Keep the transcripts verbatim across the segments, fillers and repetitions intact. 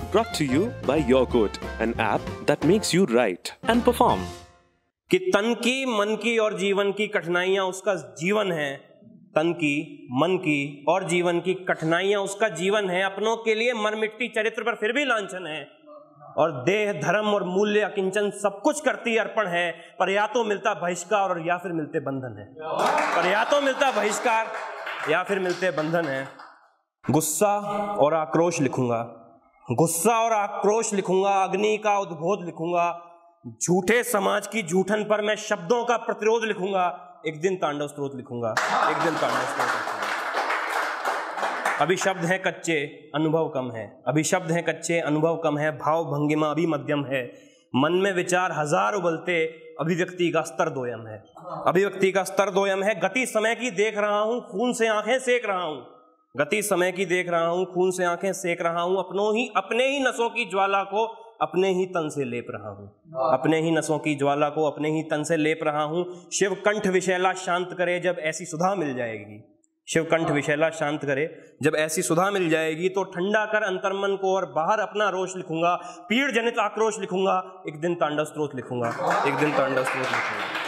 brought to you by Yogourt, an app that makes you write and perform. कि तन की, मन की और जीवन की कठिनाइयां उसका जीवन है। तन की, मन की और जीवन की कठिनाइयां उसका जीवन है। अपनों के लिए मर मिट्टी चरित्र पर फिर भी लांछन है। और देह, धर्म और मूल्य अकिंचन सब कुछ करती अर्पण है। पर या तो मिलता बहिष्कार और या फिर मिलते बंधन है। पर या तो मिलता बहिष्कार या फिर मिलते बंधन है। गुस्सा और आक्रोश लिखूंगा, गुस्सा और आक्रोश लिखूंगा, अग्नि का उद्बोध लिखूंगा, झूठे समाज की झूठन पर मैं शब्दों का प्रतिरोध लिखूंगा। एक दिन तांडव स्तोत्र लिखूंगा, एक दिन तांडव स्तोत्र लिखूंगा। अभी शब्द हैं कच्चे, अनुभव कम है। अभी शब्द हैं कच्चे, अनुभव कम है। भाव भंगिमा अभी मध्यम है। मन में विचार हजार उबलते, अभिव्यक्ति का स्तर दोयम है। अभिव्यक्ति का स्तर दोयम है। गति समय की देख रहा हूं, खून से आंखें सेक रहा हूं। गति समय की देख रहा हूं, खून से आंखें सेक रहा हूं। अपनों ही अपने ही नसों की ज्वाला को अपने ही तन से लेप रहा हूं। अपने ही नसों की ज्वाला को अपने ही तन से लेप रहा हूं। शिव कंठ विशैला शांत करे जब ऐसी सुधा मिल जाएगी। शिव कंठ विशैला शांत करे जब ऐसी सुधा मिल जाएगी। तो ठंडा कर अंतर्मन को और बाहर अपना रोष लिखूंगा। पीड़ जनित आक्रोश लिखूंगा, एक दिन तांडव स्तोत्र लिखूंगा, एक दिन तांडव स्तोत्र लिखूंगा।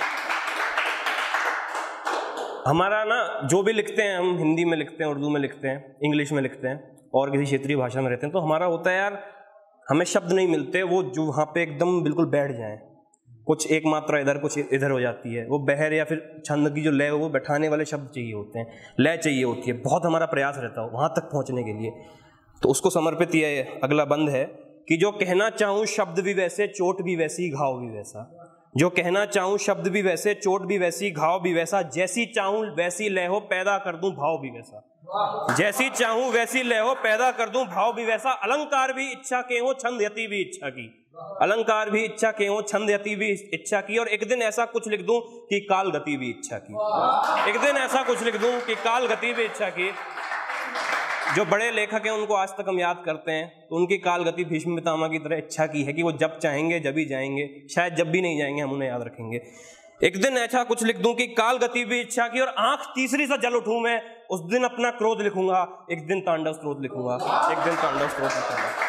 हमारा ना जो भी लिखते हैं, हम हिंदी में लिखते हैं, उर्दू में लिखते हैं, इंग्लिश में लिखते हैं और किसी क्षेत्रीय भाषा में रहते हैं, तो हमारा होता है यार हमें शब्द नहीं मिलते वो जो वहाँ पे एकदम बिल्कुल बैठ जाएं। कुछ एक मात्रा इधर, कुछ इधर हो जाती है। वो बहर या फिर छंद की जो लय, वो बैठाने वाले शब्द चाहिए होते हैं, लय चाहिए होती है। बहुत हमारा प्रयास रहता है वहाँ तक पहुँचने के लिए। तो उसको समर्पित ये अगला बंद है कि जो कहना चाहूँ शब्द भी वैसे, चोट भी वैसी, घाव भी वैसा। जो कहना चाहूँ शब्द भी वैसे, चोट भी वैसी, घाव भी वैसा। जैसी चाहूँ वैसी लय हो, पैदा कर दूं भाव भी वैसा। जैसी चाहूँ वैसी लय हो, पैदा कर दूं भाव भी वैसा। अलंकार भी इच्छा के हो, छंद यति भी इच्छा की। अलंकार भी इच्छा के हो, छंद यति भी इच्छा की। और एक दिन ऐसा कुछ लिख दूं कि काल गति भी इच्छा की। एक दिन ऐसा कुछ लिख दूं कि काल गति भी इच्छा की। जो बड़े लेखक हैं उनको आज तक हम याद करते हैं, तो उनकी काल गति भीष्म पितामह की तरह इच्छा की है कि वो जब चाहेंगे जब ही जाएंगे। शायद जब भी नहीं जाएंगे हम उन्हें याद रखेंगे। एक दिन ऐसा कुछ लिख दूं कि काल गति भी इच्छा की। और आंख तीसरी से जल उठूं मैं, उस दिन अपना क्रोध लिखूंगा, एक दिन तांडव स्तोत्र लिखूंगा, एक दिन तांडव स्तोत्र लिखूंगा।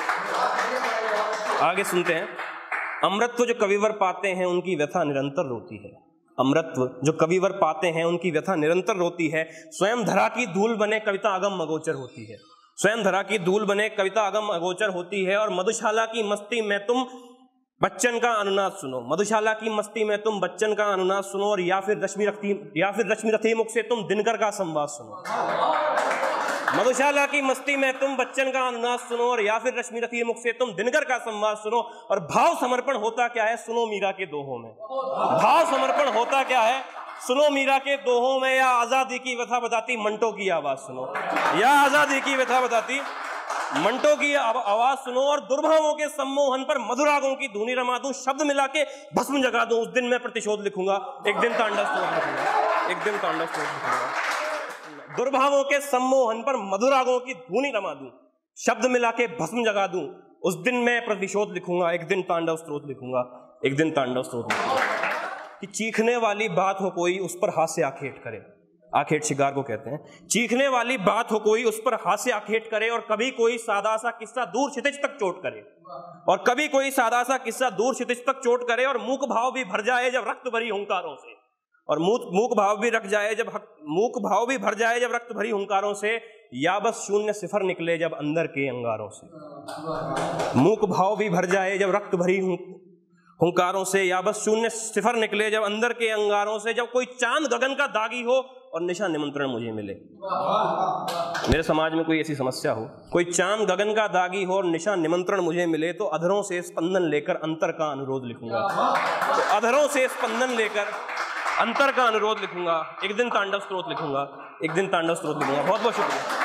आगे सुनते हैं। अमृतत्व जो कविवर पाते हैं उनकी व्यथा निरंतर रोती है। अमृतत्व जो कविवर पाते हैं उनकी व्यथा निरंतर रोती है। स्वयं धरा की धूल बने कविता अगम अगोचर होती है। स्वयं धरा की धूल बने कविता अगम अगोचर होती है। और मधुशाला की मस्ती में तुम बच्चन का अनुनाद सुनो। मधुशाला की मस्ती में तुम बच्चन का अनुनाद सुनो। और या फिर रश्मि रथी या फिर रश्मि रथी मुख से तुम दिनकर का संवाद सुनो। मधुशाला की मस्ती में तुम बच्चन का अनुनाद सुनो। और या फिर रश्मि रथी मुख से तुम दिनकर का संवाद सुनो। और भाव समर्पण होता क्या है, सुनो मीरा के दोहों में। भाव समर्पण होता क्या है, सुनो मीरा के दोहों में। या आजादी की व्यथा बताती मंटो की आवाज सुनो। या आजादी की व्यथा बताती मंटो की आवाज सुनो। और दुर्भावों के सम्मोहन पर मधुरागों की धुनी रमा दूं। शब्द मिला के भस्म जगा दूं, उस दिन मैं प्रतिशोध लिखूंगा, एक दिन तांडव स्तोत्र लिखूंगा, एक दिन तांडव स्तोत्र लिखूंगा। दुर्भावों के सम्मोहन पर मधुरागों की धुनी रमा दूं, शब्द मिला के भस्म जगा दूं, उस दिन मैं प्रतिशोध लिखूंगा, एक दिन तांडव स्तोत्र लिखूंगा, एक दिन तांडव स्तोत्र लिखूंगा। कि चीखने वाली बात हो कोई, उस पर हास्य आखेट करे। आखेट शिकार को कहते हैं। चीखने वाली बात हो कोई, उस पर हास्य आखेट करे। और कभी कोई सादा सा किस्सा दूर क्षितिज तक चोट करे। और कभी कोई सादा सा किस्सा दूर क्षितिज तक चोट करे। और मूक भाव भी भर जाए जब रक्त भरी हुंकारों से। और मूक मूक भाव भी रख जाए जब मूक भाव भी भर जाए जब रक्त भरी हुंकारों से। या बस शून्य सिफर निकले जब अंदर के अंगारों से। मूक भाव भी भर जाए जब रक्त भरी हुंकारों से। या बस शून्य सिफर निकले जब अंदर के अंगारों से। जब कोई चांद गगन का दागी हो और निशा निमंत्रण मुझे मिले। मेरे समाज में कोई ऐसी समस्या हो, कोई चांद गगन का दागी हो और निशा निमंत्रण मुझे मिले, तो अधरों से स्पंदन लेकर अंतर का अनुरोध लिखूंगा। तो अधरों से स्पंदन लेकर अंतर का अनुरोध लिखूंगा, एक दिन तांडव स्तोत्र लिखूंगा, एक दिन तांडव स्तोत्र लिखूंगा। बहुत बहुत शुक्रिया।